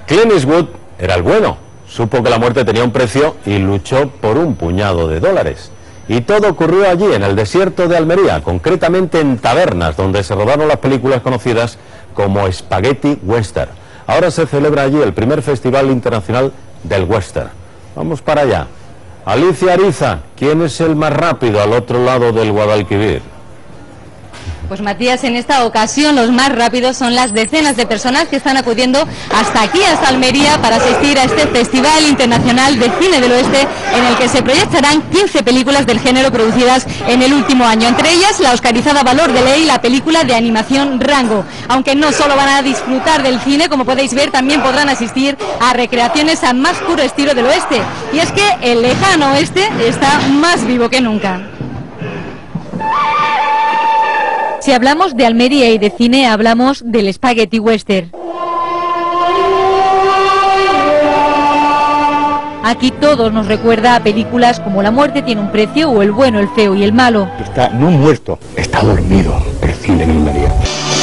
Clint Eastwood era el bueno, supo que la muerte tenía un precio y luchó por un puñado de dólares. Y todo ocurrió allí, en el desierto de Almería, concretamente en Tabernas, donde se rodaron las películas conocidas como Spaghetti Western. Ahora se celebra allí el primer Festival Internacional del Western. Vamos para allá. Alicia Ariza, ¿quién es el más rápido al otro lado del Guadalquivir? Pues Matías, en esta ocasión los más rápidos son las decenas de personas que están acudiendo hasta aquí, hasta Almería, para asistir a este Festival Internacional de Cine del Oeste, en el que se proyectarán 15 películas del género producidas en el último año, entre ellas la oscarizada Valor de Ley, la película de animación Rango. Aunque no solo van a disfrutar del cine, como podéis ver, también podrán asistir a recreaciones al más puro estilo del oeste. Y es que el lejano oeste está más vivo que nunca. Si hablamos de Almería y de cine, hablamos del Spaghetti Western. Aquí todo nos recuerda a películas como La muerte tiene un precio o El bueno, el feo y el malo. Está no muerto, está dormido el cine en Almería.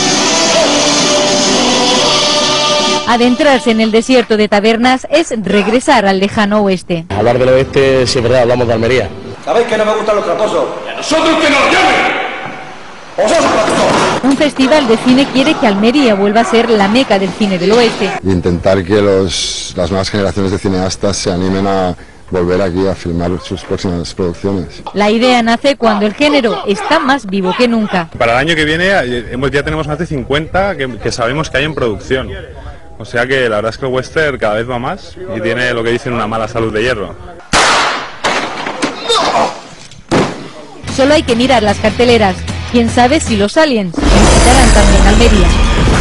Adentrarse en el desierto de Tabernas es regresar al lejano oeste. Hablar del oeste, si es verdad, hablamos de Almería. ¿Sabéis que no me gustan los traposos? ¡Y a nosotros que nos llamen! Un festival de cine quiere que Almería vuelva a ser la meca del cine del oeste. E intentar que las nuevas generaciones de cineastas se animen a volver aquí a filmar sus próximas producciones. La idea nace cuando el género está más vivo que nunca. Para el año que viene ya tenemos más de 50 que sabemos que hay en producción. O sea que la verdad es que el western cada vez va más y tiene lo que dicen una mala salud de hierro. Solo hay que mirar las carteleras. Quién sabe si los aliens visitarán también Almería.